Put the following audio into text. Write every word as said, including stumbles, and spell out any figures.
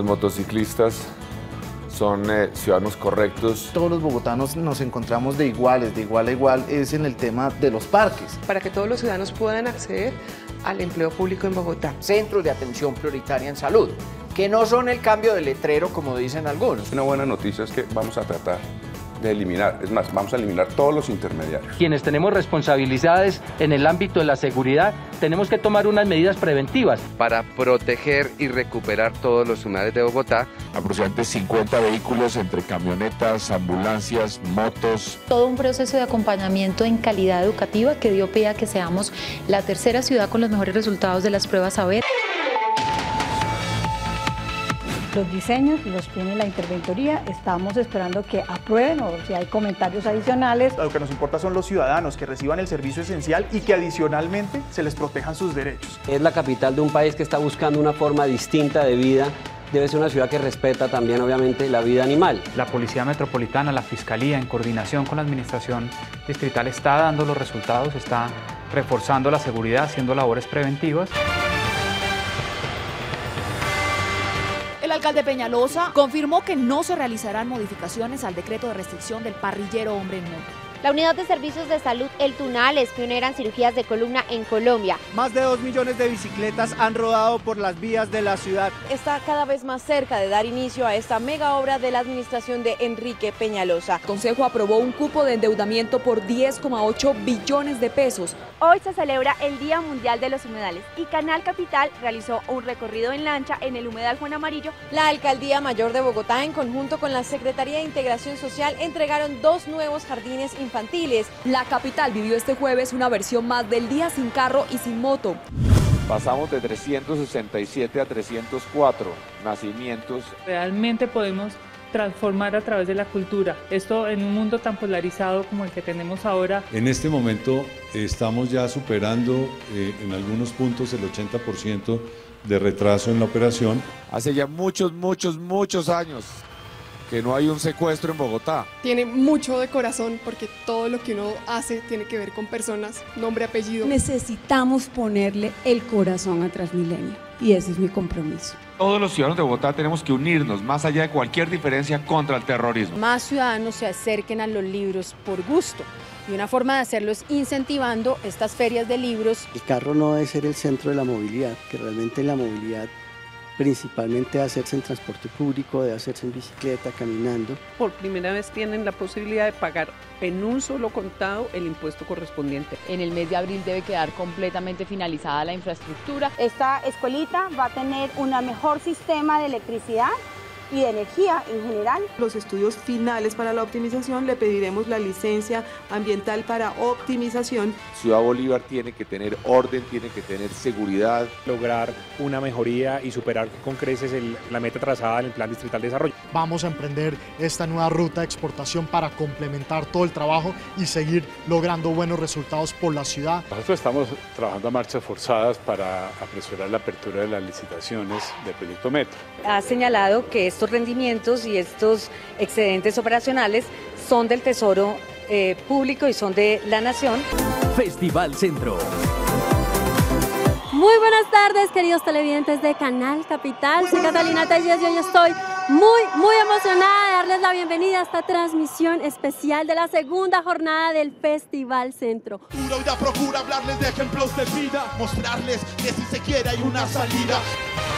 los motociclistas son eh, ciudadanos correctos. Todos los bogotanos nos encontramos de iguales, de igual a igual, es en el tema de los parques. Para que todos los ciudadanos puedan acceder al empleo público en Bogotá. Centros de atención prioritaria en salud, que no son el cambio de letrero como dicen algunos. Una buena noticia es que vamos a tratar de eliminar, es más, vamos a eliminar todos los intermediarios. Quienes tenemos responsabilidades en el ámbito de la seguridad, tenemos que tomar unas medidas preventivas. Para proteger y recuperar todos los lugares de Bogotá. Aproximadamente cincuenta vehículos entre camionetas, ambulancias, motos. Todo un proceso de acompañamiento en calidad educativa que dio pie a que seamos la tercera ciudad con los mejores resultados de las pruebas Saber. Los diseños los tiene la interventoría, estamos esperando que aprueben o si hay comentarios adicionales. Lo que nos importa son los ciudadanos que reciban el servicio esencial y que adicionalmente se les protejan sus derechos. Es la capital de un país que está buscando una forma distinta de vida. Debe ser una ciudad que respeta también, obviamente, la vida animal. La Policía Metropolitana, la Fiscalía, en coordinación con la Administración Distrital, está dando los resultados, está reforzando la seguridad, haciendo labores preventivas. El alcalde Peñalosa confirmó que no se realizarán modificaciones al decreto de restricción del parrillero hombre en moto. La Unidad de Servicios de Salud El Tunal es pionera en cirugías de columna en Colombia. Más de dos millones de bicicletas han rodado por las vías de la ciudad. Está cada vez más cerca de dar inicio a esta mega obra de la administración de Enrique Peñalosa. El Consejo aprobó un cupo de endeudamiento por diez coma ocho billones de pesos. Hoy se celebra el Día Mundial de los Humedales y Canal Capital realizó un recorrido en lancha en el humedal Juan Amarillo. La Alcaldía Mayor de Bogotá, en conjunto con la Secretaría de Integración Social, entregaron dos nuevos jardines infantiles. Infantiles. La capital vivió este jueves una versión más del día sin carro y sin moto. Pasamos de trescientos sesenta y siete a trescientos cuatro nacimientos. Realmente podemos transformar a través de la cultura. Esto en un mundo tan polarizado como el que tenemos ahora. En este momento estamos ya superando eh, en algunos puntos el ochenta por ciento de retraso en la operación. Hace ya muchos, muchos, muchos años que no hay un secuestro en Bogotá. Tiene mucho de corazón porque todo lo que uno hace tiene que ver con personas, nombre, apellido. Necesitamos ponerle el corazón a Transmilenio y ese es mi compromiso. Todos los ciudadanos de Bogotá tenemos que unirnos más allá de cualquier diferencia contra el terrorismo. Más ciudadanos se acerquen a los libros por gusto. Y una forma de hacerlo es incentivando estas ferias de libros. El carro no debe ser el centro de la movilidad, que realmente la movilidad principalmente debe hacerse en transporte público, debe hacerse en bicicleta, caminando. Por primera vez tienen la posibilidad de pagar en un solo contado el impuesto correspondiente. En el mes de abril debe quedar completamente finalizada la infraestructura. Esta escuelita va a tener un mejor sistema de electricidad y de energía en general. Los estudios finales para la optimización le pediremos la licencia ambiental para optimización. Ciudad Bolívar tiene que tener orden, tiene que tener seguridad. Lograr una mejoría y superar con creces el, la meta trazada en el Plan Distrital de Desarrollo. Vamos a emprender esta nueva ruta de exportación para complementar todo el trabajo y seguir logrando buenos resultados por la ciudad. Nosotros estamos trabajando a marchas forzadas para apresurar la apertura de las licitaciones del proyecto Metro. Ha señalado que estos rendimientos y estos excedentes operacionales son del Tesoro eh, Público y son de la Nación. Festival Centro. Muy buenas tardes, queridos televidentes de Canal Capital. Soy Catalina Telles y hoy estoy muy, muy emocionada de darles la bienvenida a esta transmisión especial de la segunda jornada del Festival Centro. Procura hablarles de ejemplos de vida, mostrarles que si se quiere hay una salida.